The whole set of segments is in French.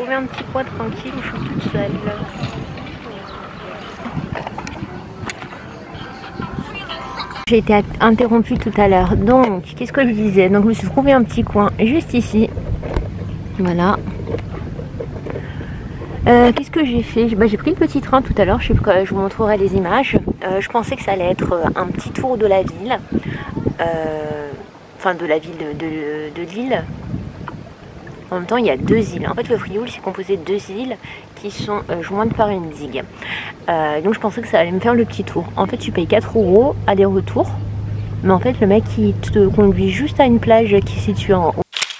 trouvé un petit coin tranquille où je suis toute seule. J'ai été interrompue tout à l'heure, donc qu'est-ce que je disais? Donc je me suis trouvé un petit coin juste ici. Voilà. Qu'est-ce que j'ai fait? J'ai pris le petit train tout à l'heure, je vous montrerai les images. Je pensais que ça allait être un petit tour de la ville. Enfin de la ville de l'île. En même temps il y a deux îles. En fait le Frioul c'est composé de deux îles qui sont jointes par une digue. Donc je pensais que ça allait me faire le petit tour. En fait tu payes 4 € aller-retour. Mais en fait le mec il te conduit juste à une plage qui est située en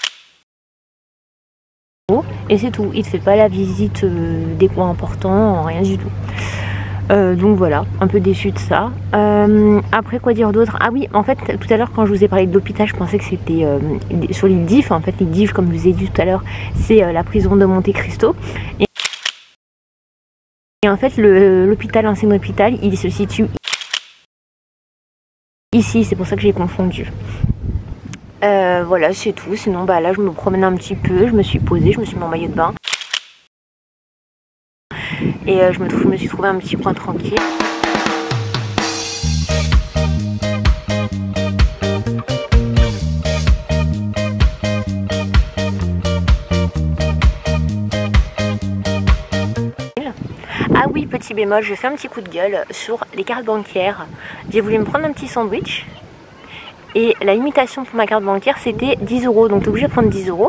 haut. Et c'est tout, il te fait pas la visite des coins importants, rien du tout. Donc voilà, un peu déçue de ça. Après quoi dire d'autre? Ah oui, en fait tout à l'heure quand je vous ai parlé de l'hôpital, je pensais que c'était sur l'île d'If. En fait l'île d'If, comme je vous ai dit tout à l'heure, c'est la prison de Monte Cristo. Et en fait l'hôpital, l'ancien hôpital, il se situe ici, c'est pour ça que j'ai confondu. Voilà, c'est tout. Sinon là je me promène un petit peu, je me suis posée, je me suis mis en maillot de bain. Et je me suis trouvé un petit coin tranquille. Ah oui, petit bémol, je fais un petit coup de gueule sur les cartes bancaires. J'ai voulu me prendre un petit sandwich. Et la limitation pour ma carte bancaire c'était 10 €. Donc tu es obligé de prendre 10 €.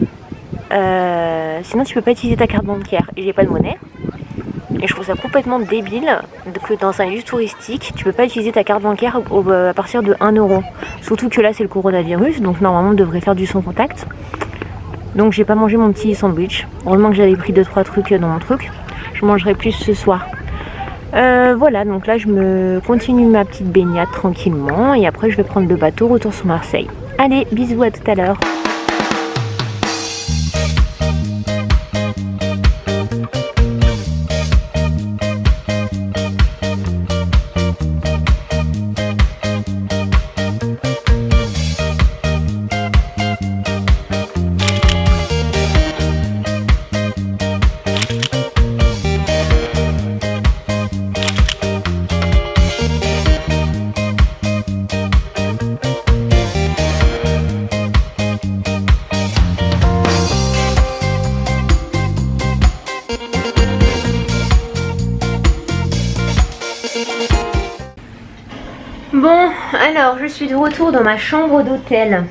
Sinon tu peux pas utiliser ta carte bancaire. Et j'ai pas de monnaie. Et je trouve ça complètement débile que dans un lieu touristique, tu peux pas utiliser ta carte bancaire à partir de 1 €. Surtout que là c'est le coronavirus, donc normalement on devrait faire du sans contact. Donc j'ai pas mangé mon petit sandwich. Heureusement que j'avais pris 2-3 trucs dans mon truc. Je mangerai plus ce soir. Voilà, donc là je me continue ma petite baignade tranquillement. Et après je vais prendre le bateau retour sur Marseille. Allez, bisous, à tout à l'heure. Bon, alors je suis de retour dans ma chambre d'hôtel.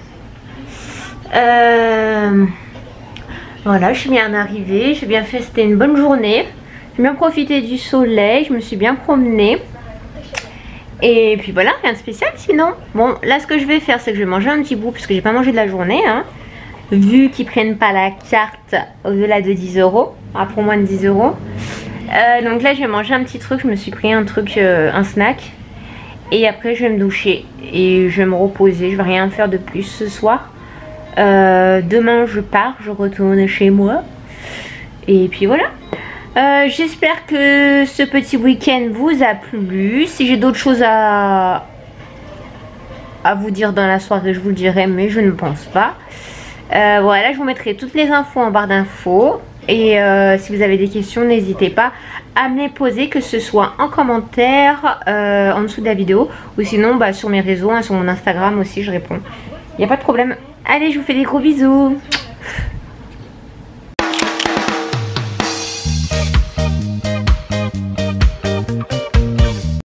Voilà, je suis bien arrivée, j'ai bien fait, c'était une bonne journée. J'ai bien profité du soleil, je me suis bien promenée. Et puis voilà, rien de spécial sinon. Bon, là ce que je vais faire, c'est que je vais manger un petit bout, puisque j'ai pas mangé de la journée. Hein, vu qu'ils prennent pas la carte au-delà de 10 €, pour moins de 10 €. Donc là je vais manger un petit truc, je me suis pris un truc, un snack. Et après je vais me doucher et je vais me reposer, je vais rien faire de plus ce soir. Demain je pars, je retourne chez moi. Et puis voilà. J'espère que ce petit week-end vous a plu. Si j'ai d'autres choses à vous dire dans la soirée, je vous le dirai, mais je ne pense pas. Voilà, je vous mettrai toutes les infos en barre d'infos. Et si vous avez des questions, n'hésitez pas à me les poser, que ce soit en commentaire en dessous de la vidéo, ou sinon sur mes réseaux, sur mon Instagram aussi je réponds. Il n'y a pas de problème. Allez, je vous fais des gros bisous.